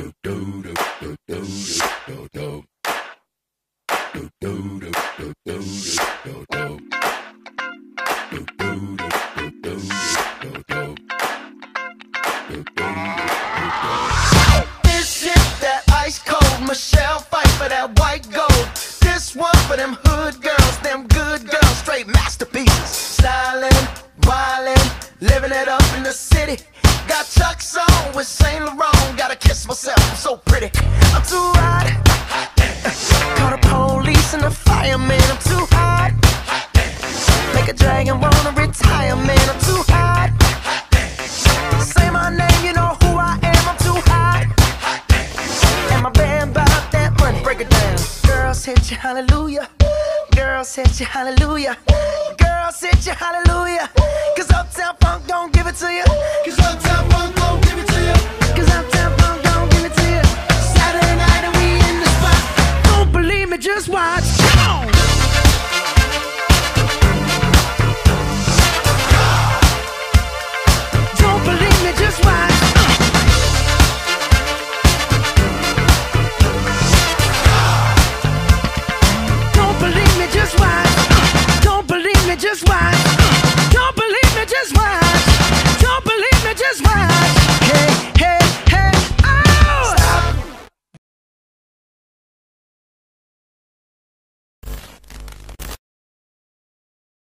This shit that ice cold, Michelle fight for that white gold. This one for them hood girls, them good girls, straight masterpieces. Stylin', wildin', living it up in the city. Got Chuck's on with Saint Laurent, gotta kiss myself, I'm so pretty. I'm too hot. Call the police and the fireman, I'm too hot. Make a dragon wanna retire, man, I'm too hot. Say my name, you know who I am, I'm too hot. And my band bout that money, break it down. Girls hit you, hallelujah. Girls hit you, hallelujah. Girls hit you, hallelujah. Cause Uptown Funk don't give it to you. Cause Uptown Funk don't give it to you. Cause Uptown Funk don't give it to you. Saturday night and we in the spot. Don't believe me, just watch.